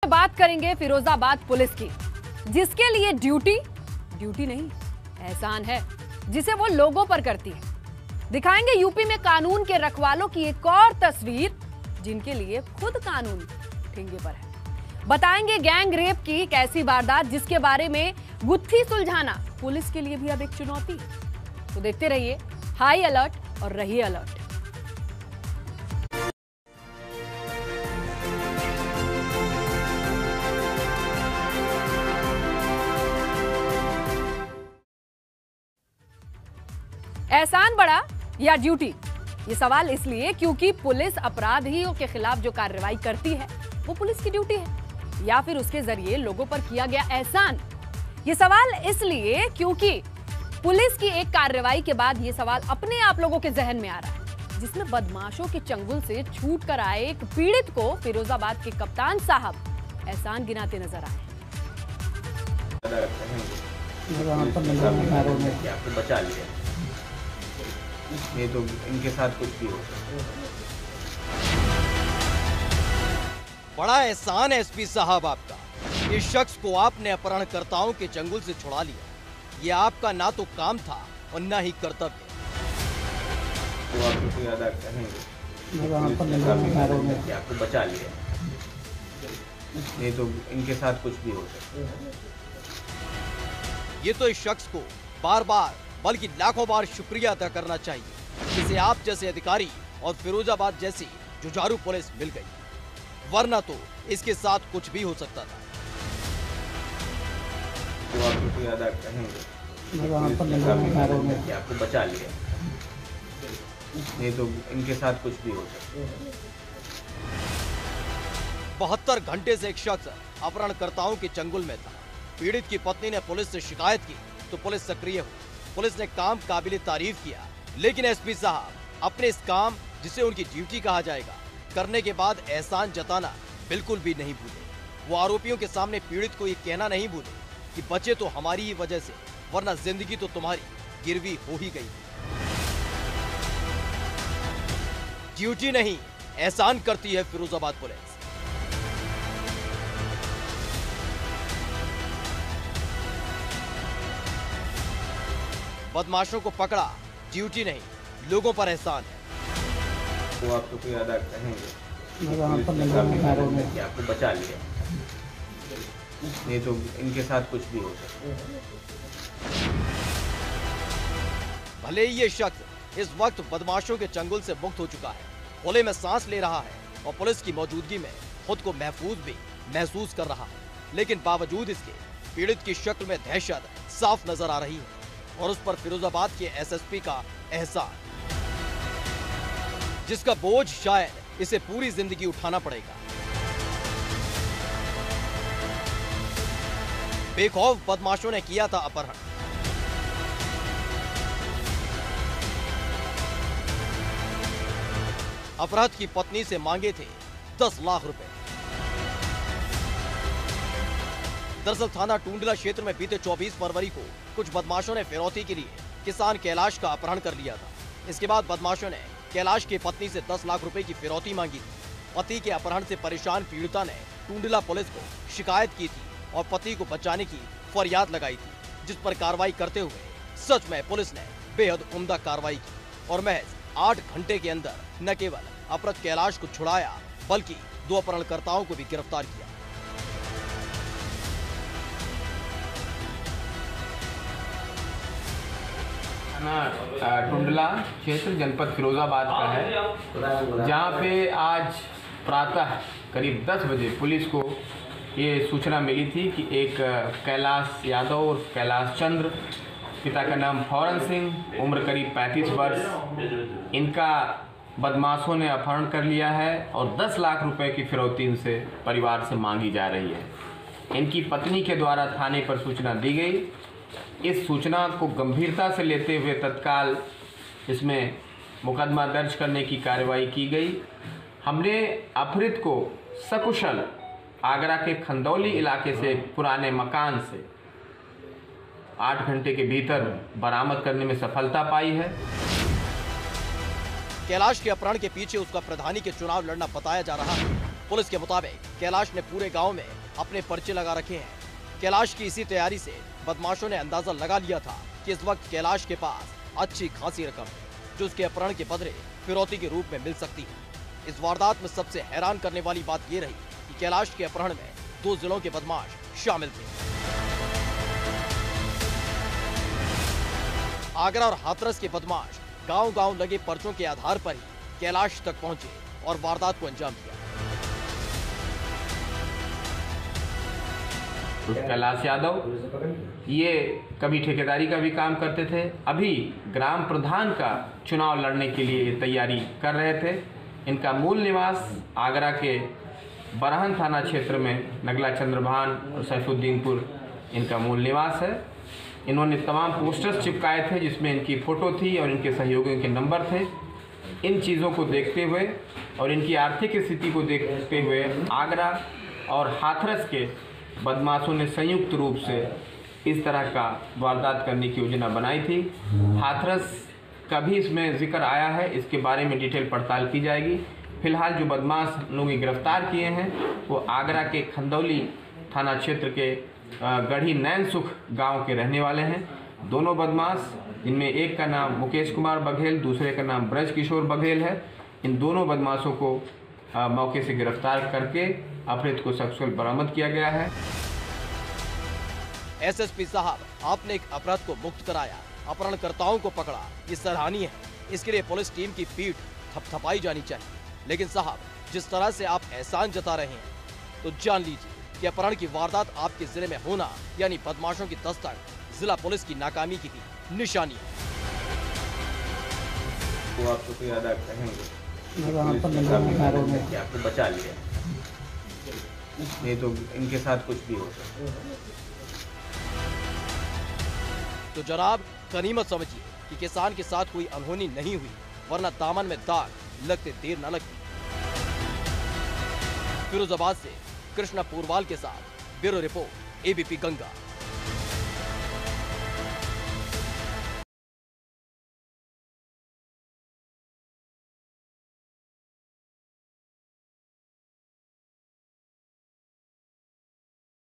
में बात करेंगे फिरोजाबाद पुलिस की, जिसके लिए ड्यूटी नहीं एहसान है, जिसे वो लोगों पर करती है। दिखाएंगे यूपी में कानून के रखवालों की एक और तस्वीर, जिनके लिए खुद कानून ठेंगे पर है। बताएंगे गैंग रेप की एक ऐसी वारदात जिसके बारे में गुत्थी सुलझाना पुलिस के लिए भी अब एक चुनौती है। तो देखते रहिए हाई अलर्ट और रहिए अलर्ट। एहसान बड़ा या ड्यूटी, ये सवाल इसलिए क्योंकि पुलिस अपराधियों के खिलाफ जो कार्रवाई करती है वो पुलिस की ड्यूटी है, या फिर उसके जरिए लोगों पर किया गया एहसान। ये सवाल इसलिए क्योंकि पुलिस की एक कार्रवाई के बाद ये सवाल अपने आप लोगों के जहन में आ रहा है, जिसमें बदमाशों के चंगुल से छूट कर आए एक पीड़ित को फिरोजाबाद के कप्तान साहब एहसान गिनाते नजर आए। आपको बचा लिया, ये तो इनके साथ कुछ भी हो सकता है। बड़ा एहसान है एसपी साहब आपका। इस शख्स को आपने अपहरणकर्ताओं के चंगुल से छुड़ा लिया। ये आपका ना तो काम था और ना ही कर्तव्य। तो आपको कोई अदा करेंगे कि आपको बचा लिया, ये तो इनके साथ कुछ भी हो सकता है। ये तो इस शख्स को बार बार बल्कि लाखों बार शुक्रिया अदा करना चाहिए, जिसे आप जैसे अधिकारी और फिरोजाबाद जैसी जुझारू पुलिस मिल गई, वरना तो इसके साथ कुछ भी हो सकता था। तो आपको कोई अदा करेंगे कि आपको बचा लिया, ये तो इनके साथ कुछ भी हो सकता है। 72 घंटे से एक शख्स अपहरणकर्ताओं के चंगुल में था। पीड़ित की पत्नी ने पुलिस से शिकायत की तो पुलिस सक्रिय हुई। पुलिस ने काम काबिले तारीफ किया, लेकिन एसपी साहब अपने इस काम, जिसे उनकी ड्यूटी कहा जाएगा, करने के बाद एहसान जताना बिल्कुल भी नहीं भूले। वो आरोपियों के सामने पीड़ित को ये कहना नहीं भूले कि बचे तो हमारी ही वजह से, वरना जिंदगी तो तुम्हारी गिरवी हो ही गई। ड्यूटी नहीं एहसान करती है फिरोजाबाद पुलिस। बदमाशों को पकड़ा, ड्यूटी नहीं, लोगों पर एहसान है। तो आपको कोई अदा करेंगे कि आपको बचा लिया, ये तो इनके साथ कुछ भी हो सकता है। भले ही ये शख्स इस वक्त बदमाशों के चंगुल से मुक्त हो चुका है, खुले में सांस ले रहा है और पुलिस की मौजूदगी में खुद को महफूज भी महसूस कर रहा है, लेकिन बावजूद इसके पीड़ित की शक्ल में दहशत साफ नजर आ रही है और उस पर फिरोजाबाद के एसएसपी का एहसान, जिसका बोझ शायद इसे पूरी जिंदगी उठाना पड़ेगा। बेखौफ बदमाशों ने किया था अपहरण। अपराध की पत्नी से मांगे थे 10 लाख रुपए। दरअसल थाना टूंडला क्षेत्र में बीते 24 फरवरी को कुछ बदमाशों ने फिरौती के लिए किसान कैलाश का अपहरण कर लिया था। इसके बाद बदमाशों ने कैलाश की पत्नी से 10 लाख रुपए की फिरौती मांगी थी। पति के अपहरण से परेशान पीड़िता ने टूंडला पुलिस को शिकायत की थी और पति को बचाने की फरियाद लगाई थी, जिस पर कार्रवाई करते हुए सच में पुलिस ने बेहद उम्दा कार्रवाई की और महज 8 घंटे के अंदर न केवल अपहृत कैलाश को छुड़ाया, बल्कि 2 अपहरणकर्ताओं को भी गिरफ्तार किया। टुंडला क्षेत्र जनपद फिरोजाबाद का है, जहाँ पे आज प्रातः करीब 10 बजे पुलिस को ये सूचना मिली थी कि एक कैलाश यादव और कैलाश चंद्र, पिता का नाम फौरन सिंह, उम्र करीब 35 वर्ष, इनका बदमाशों ने अपहरण कर लिया है और 10 लाख रुपए की फिरौती इनसे परिवार से मांगी जा रही है। इनकी पत्नी के द्वारा थाने पर सूचना दी गई। इस सूचना को गंभीरता से लेते हुए तत्काल इसमें मुकदमा दर्ज करने की कार्रवाई की गई। हमने अपहृत को सकुशल आगरा के खंदौली इलाके से पुराने मकान से 8 घंटे के भीतर बरामद करने में सफलता पाई है। कैलाश के अपहरण के पीछे उसका प्रधानी के चुनाव लड़ना बताया जा रहा है। पुलिस के मुताबिक कैलाश ने पूरे गांव में अपने पर्चे लगा रखे हैं। कैलाश की इसी तैयारी से बदमाशों ने अंदाजा लगा लिया था कि इस वक्त कैलाश के पास अच्छी खासी रकम है, जो उसके अपहरण के बदले फिरौती के रूप में मिल सकती है। इस वारदात में सबसे हैरान करने वाली बात ये रही कि कैलाश के अपहरण में 2 जिलों के बदमाश शामिल थे। आगरा और हाथरस के बदमाश गांव-गांव लगे पर्चों के आधार पर ही कैलाश तक पहुंचे और वारदात को अंजाम दिया। कैलाश यादव ये कभी ठेकेदारी का भी काम करते थे, अभी ग्राम प्रधान का चुनाव लड़ने के लिए तैयारी कर रहे थे। इनका मूल निवास आगरा के बरहन थाना क्षेत्र में नगला चंद्रभान और सैफुद्दीनपुर इनका मूल निवास है। इन्होंने तमाम पोस्टर्स चिपकाए थे जिसमें इनकी फ़ोटो थी और इनके सहयोगियों के नंबर थे। इन चीज़ों को देखते हुए और इनकी आर्थिक स्थिति को देखते हुए आगरा और हाथरस के बदमाशों ने संयुक्त रूप से इस तरह का वारदात करने की योजना बनाई थी। हाथरस का भी इसमें जिक्र आया है, इसके बारे में डिटेल पड़ताल की जाएगी। फिलहाल जो बदमाश लोग गिरफ्तार किए हैं वो आगरा के खंदौली थाना क्षेत्र के गढ़ी नैन सुख गांव के रहने वाले हैं। दोनों बदमाश, इनमें एक का नाम मुकेश कुमार बघेल, दूसरे का नाम ब्रज किशोर बघेल है। इन दोनों बदमाशों को मौके से गिरफ्तार करके अपहृत को सकुशल बरामद किया गया है। एसएसपी साहब, आपने एक अपराध को मुक्त कराया, अपहरणकर्ताओं को पकड़ा, ये सराहनीय है। इसके लिए पुलिस टीम की पीठ थपथपाई जानी चाहिए। लेकिन साहब, जिस तरह से आप एहसान जता रहे हैं, तो जान लीजिए कि अपहरण की वारदात आपके जिले में होना यानी बदमाशों की दस्तक जिला पुलिस की नाकामी की भी निशानी है। वो आपको कोई अदा कहेंगे कि आपको बचा लिया, नहीं तो इनके साथ कुछ भी हो सकता है। तो जनाब, गनीमत समझिए कि किसान के साथ कोई अनहोनी नहीं हुई, वरना दामन में दाग लगते देर न लगती। फिरोजाबाद से कृष्णा पूरवाल के साथ ब्यूरो रिपोर्ट, एबीपी गंगा।